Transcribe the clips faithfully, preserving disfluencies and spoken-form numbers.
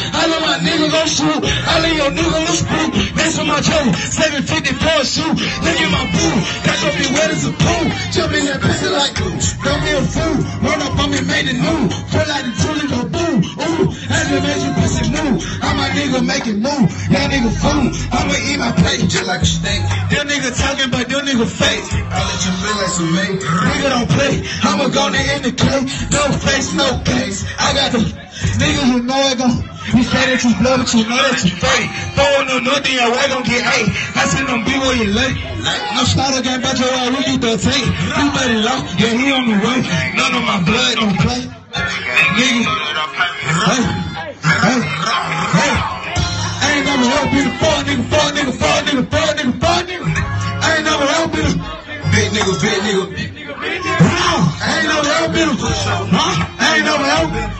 I know my nigga gon' shoot. I let your nigga look spook. That's on my jelly, seven fifty for a shoe. Look at my boo, got your be wet as a pool. Jump in that pussy like, don't be a fool. Run up on me, made it new. Feel like the truly go boom. Ooh, I just made you pussy move. I'm my nigga making move. Y'all nigga fool. I'ma eat my plate just like a steak. Them nigga talking, but them nigga fake. I let you feel like some mate. Nigga don't play. I'ma go to indicate. No face, no case. I got the niggas who know it gon'. You say that you blow, but you know that you fake. Throwing no nothing, your way gon' get eight. I seen them be where you late. No starter game, but your ass rookie the tape. You better low, yeah, he on the way. None of my blood don't play. Nigga, hey, hey, hey. I ain't never helped you the fuck nigga, fuck nigga, fuck nigga, fuck nigga, fuck nigga. I ain't never helped you the big nigga, big nigga, big nigga, big nigga. I ain't never helped you the huh? I ain't never helped you.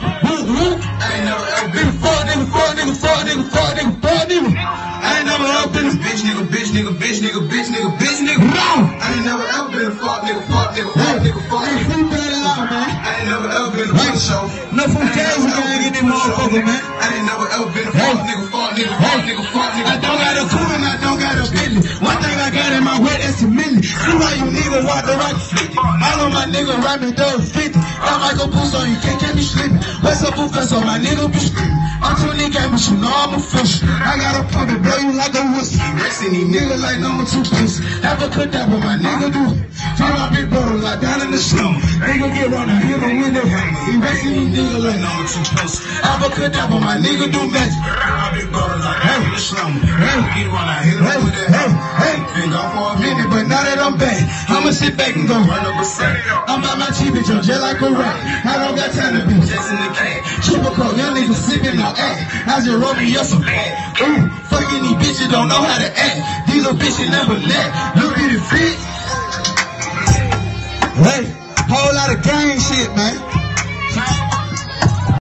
I ain't never helped you the fuck nigga, fuck nigga, fuck nigga, fuck nigga, fuck nigga. I ain't never helped you the bitch nigga, bitch nigga, bitch nigga, bitch nigga, bitch nigga. I ain't never helped you the fuck nigga, fuck nigga, fuck nigga, fuck nigga. I ain't never ever been a fuck show. No food cares who gang in this motherfucker, man. I ain't never ever been a fuck nigga, fuck nigga, fuck nigga, fuck nigga. I don't got a cool and I don't got a Bentley. One thing I got in my way, that's a million. See why you niggas want the right fifty. All of my niggas rap me those fifty. I might go boost on you, can't get me sleeping. What's up, boo fest on my nigga be screaming. I'm too nigga, but you know I'm a fish. I got a pump and blow you like a wussy. Racing these niggas like number two piece. Ever could that, but my nigga do. Turn my big brother like down in the snow. Nigga get run out here, the window hang. He racing these niggas like number two close. Ever could that, but my nigga do magic. My big brother like down in the snow. Hey, get run out here, the window hang. Hey, been gone for a minute, but now that I'm back, I'ma sit back and go run up a sack. I'm out my cheap bitch, I'm just like a rat. I don't got time to be chasing the cat. Triple coat, young niggas sipping on act. I just roll me up some bad. Ooh, fucking these bitches don't know how to act. These little bitches never let. Look at the fit. Hey, whole lot of gang shit, man.